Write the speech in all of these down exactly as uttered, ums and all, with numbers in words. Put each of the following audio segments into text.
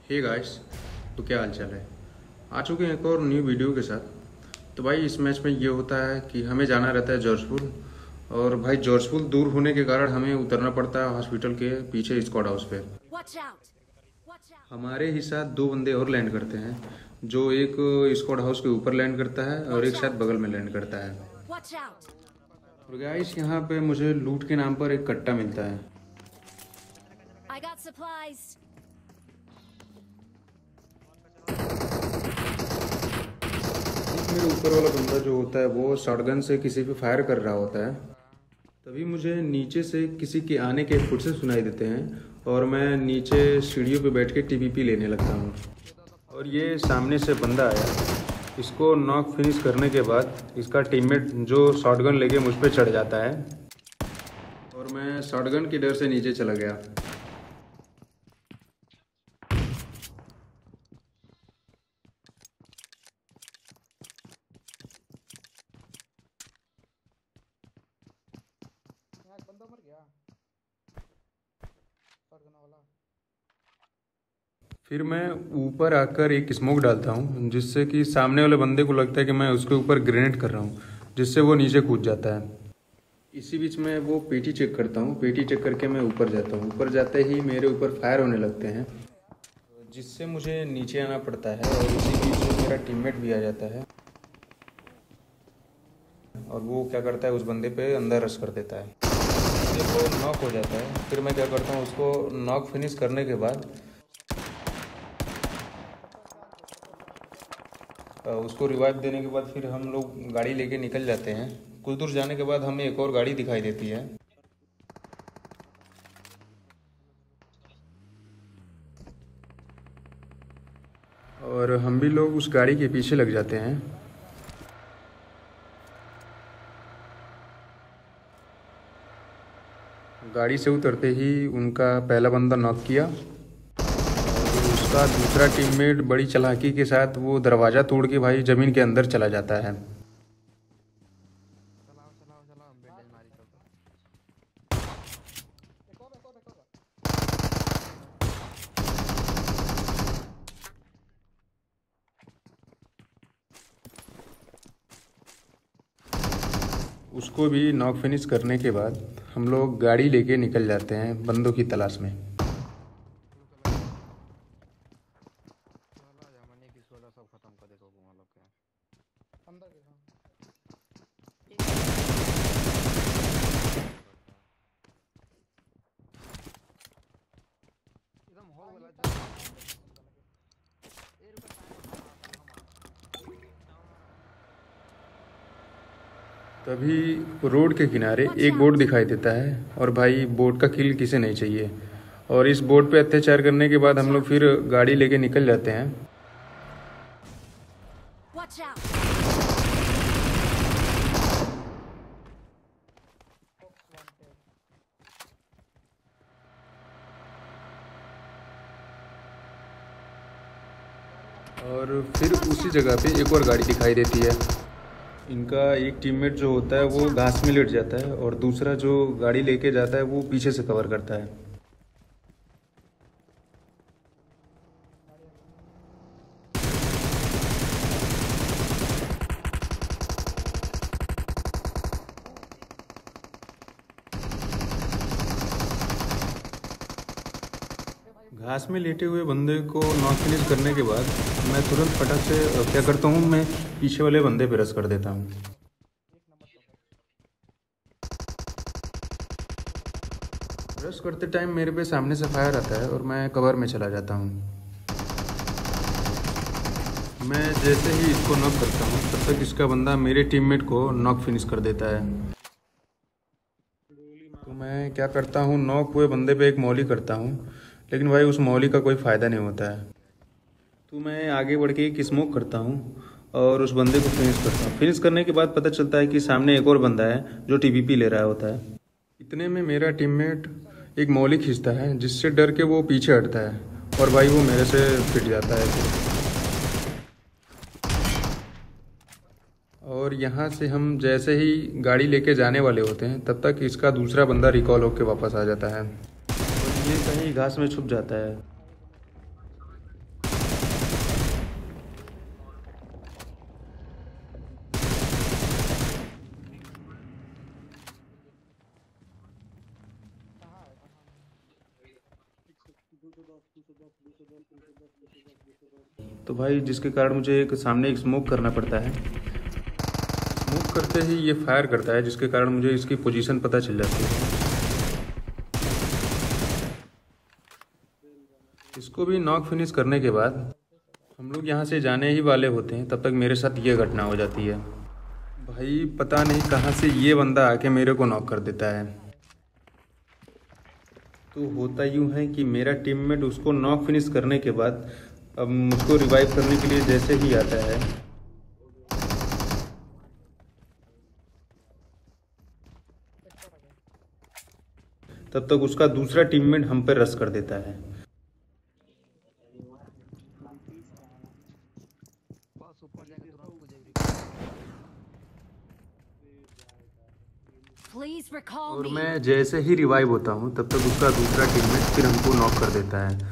Hey guys, तो क्या हाल चाल है। आ चुके हैं एक और न्यू वीडियो के साथ। तो भाई इस मैच में ये होता है कि हमें जाना रहता है जॉर्जपुर। और भाई जॉर्जपुर दूर होने के कारण हमें उतरना पड़ता है हॉस्पिटल के पीछे स्क्वाड हाउस पे। हमारे ही साथ दो बंदे और लैंड करते हैं, जो एक स्क्वाड हाउस के ऊपर लैंड करता है और एक शायद बगल में लैंड करता है। और गाइस यहाँ पे मुझे लूट के नाम पर एक कट्टा मिलता है। I got supplies. मेरे ऊपर वाला बंदा जो होता है वो शॉटगन से किसी पे फायर कर रहा होता है। तभी मुझे नीचे से किसी के आने के फुटस्टेप्स सुनाई देते हैं और मैं नीचे सीढ़ियों पे बैठ के टीपीपी लेने लगता हूँ। और ये सामने से बंदा आया, इसको नॉक फिनिश करने के बाद इसका टीममेट जो शॉटगन लेके मुझ पे चढ़ जाता है और मैं शॉटगन के डर से नीचे चला गया। बंदा मर गया वाला। फिर मैं ऊपर आकर एक स्मोक डालता हूँ, जिससे कि सामने वाले बंदे को लगता है कि मैं उसके ऊपर ग्रेनेड कर रहा हूँ, जिससे वो नीचे कूद जाता है। इसी बीच में वो पेटी चेक करता हूँ। पेटी चेक करके मैं ऊपर जाता हूँ। ऊपर जाते ही मेरे ऊपर फायर होने लगते हैं, जिससे मुझे नीचे आना पड़ता है। और इसी बीच मेरा टीममेट भी आ जाता है और वो क्या करता है, उस बंदे पे अंदर रश कर देता है। फिर वो नॉक हो जाता है। फिर मैं क्या करता हूँ, उसको नॉक फिनिश करने के बाद उसको रिवाइव देने के बाद फिर हम लोग गाड़ी लेके निकल जाते हैं। कुछ दूर जाने के बाद हमें एक और गाड़ी दिखाई देती है। और हम भी लोग उस गाड़ी के पीछे लग जाते हैं। गाड़ी से उतरते ही उनका पहला बंदा नॉक किया। उसका दूसरा टीममेट बड़ी चालाकी के साथ वो दरवाज़ा तोड़ के भाई ज़मीन के अंदर चला जाता है। चलाओ चलाओ चलाओ बैंडेज मारी कर दो। एक और एक और एक और उसको भी नॉक फिनिश करने के बाद हम लोग गाड़ी लेके निकल जाते हैं बंदों की तलाश में। सब खत्म कर देखो वहाँ लोग के अंदर के। हाँ एकदम हो वाला तभी रोड के किनारे एक बोट दिखाई देता है और भाई बोट का किल किसे नहीं चाहिए। और इस बोट पे अत्याचार करने के बाद हम लोग फिर गाड़ी लेके निकल जाते हैं। Watch out. और फिर उसी जगह पे एक और गाड़ी दिखाई देती है। इनका एक टीममेट जो होता है वो घास में लेट जाता है और दूसरा जो गाड़ी लेके जाता है वो पीछे से कवर करता है। घास में लेटे हुए बंदे को नॉक फिनिश करने के बाद मैं तुरंत फटक से क्या करता हूँ, मैं पीछे वाले बंदे पे रश कर देता हूँ। रश करते टाइम मेरे पे सामने से फायर आता है और मैं कवर में चला जाता हूँ। मैं जैसे ही इसको नॉक करता हूँ तब तक इसका बंदा मेरे टीममेट को नॉक फिनिश कर देता है। तो मैं क्या करता हूँ, नॉक हुए बंदे पे एक मौली करता हूँ, लेकिन भाई उस मौली का कोई फ़ायदा नहीं होता है। तो मैं आगे बढ़ के एक स्मोक करता हूँ और उस बंदे को फिनिश करता हूँ। फिनिश करने के बाद पता चलता है कि सामने एक और बंदा है जो टीपीपी ले रहा होता है। इतने में मेरा टीममेट एक मौली खींचता है, जिससे डर के वो पीछे हटता है और भाई वो मेरे से फिट जाता है। और यहाँ से हम जैसे ही गाड़ी लेके जाने वाले होते हैं तब तक इसका दूसरा बंदा रिकॉल होकर वापस आ जाता है और ये कहीं घास में छुप जाता है। तो भाई जिसके कारण मुझे एक सामने एक स्मोक करना पड़ता है। स्मोक करते ही ये फायर करता है, जिसके कारण मुझे इसकी पोजीशन पता चल जाती है। इसको भी नॉक फिनिश करने के बाद हम लोग यहाँ से जाने ही वाले होते हैं, तब तक मेरे साथ ये घटना हो जाती है। भाई पता नहीं कहाँ से ये बंदा आके मेरे को नॉक कर देता है। तो होता यूँ है कि मेरा टीममेट उसको नॉक फिनिश करने के बाद अब मुझको रिवाइव करने के लिए जैसे ही आता है, तब तक उसका दूसरा टीममेट हम पर रश कर देता है। बस ऊपर जाके तुरंत कूदेगी। Please recall और me. मैं जैसे ही रिवाइव होता हूँ, तब तक उसका दूसरा टीममेट फिर हमको नॉक कर देता है।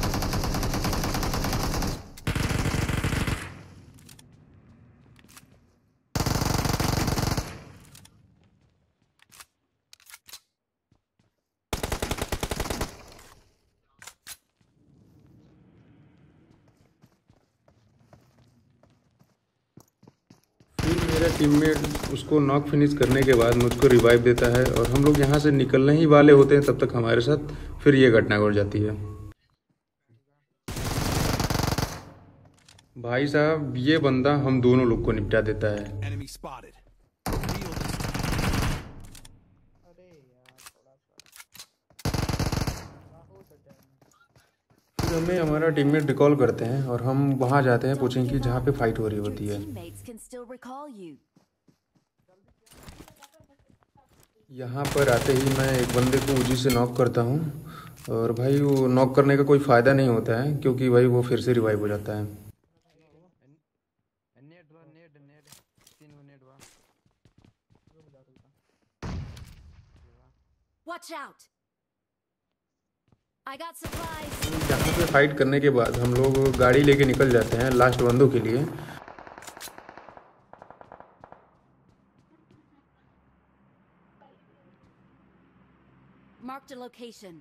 फिर मेरा टीममेट उसको नॉक फिनिश करने के बाद मुझको रिवाइव देता है और हम लोग यहाँ से निकलने ही वाले होते हैं, तब तक हमारे साथ फिर ये घटना घट जाती है। भाई साहब ये बंदा हम दोनों लोग को निपटा देता है। Enemy spotted. फिर हमें हमारा टीममेट रिकॉल करते हैं और हम वहाँ जाते हैं, पूछेंगे कि जहाँ पे फाइट हो रही Your होती है। teammates can still recall you. यहाँ पर आते ही मैं एक बंदे को उजी से नॉक करता हूँ और भाई वो नॉक करने का कोई फ़ायदा नहीं होता है, क्योंकि भाई वो फिर से रिवाइव हो जाता है। नेट वा नेट नेट तीन वो नेट वा। Watch out. I got supplies. यहाँ पे फाइट करने के बाद हम लोग गाड़ी लेके निकल जाते हैं लास्ट बंदों के लिए। Marked a location.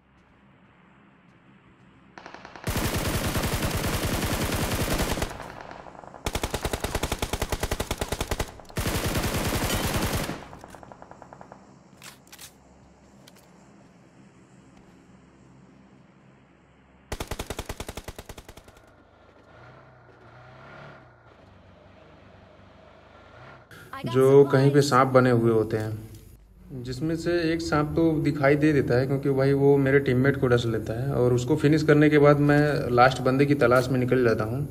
I got जो कहीं पे supplies. सांप बने हुए होते हैं, जिसमें से एक सांप तो दिखाई दे देता है, क्योंकि भाई वो मेरे टीममेट को डस लेता है और उसको फिनिश करने के बाद मैं लास्ट बंदे की तलाश में निकल जाता हूँ।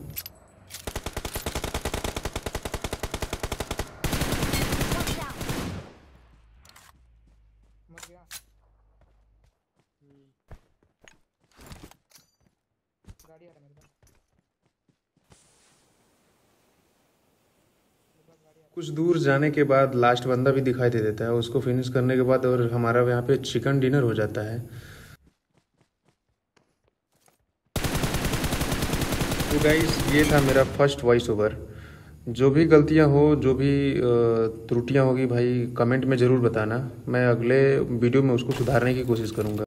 Watch out. मर गया। गाड़ी आ रहा मेरे पास। कुछ दूर जाने के बाद लास्ट बंदा भी दिखाई दे देता है, उसको फिनिश करने के बाद और हमारा यहाँ पे चिकन डिनर हो जाता है। तो गाइस ये था मेरा फर्स्ट वॉइस ओवर। जो भी गलतियाँ हो, जो भी अ, त्रुटियाँ होगी भाई कमेंट में ज़रूर बताना, मैं अगले वीडियो में उसको सुधारने की कोशिश करूँगा।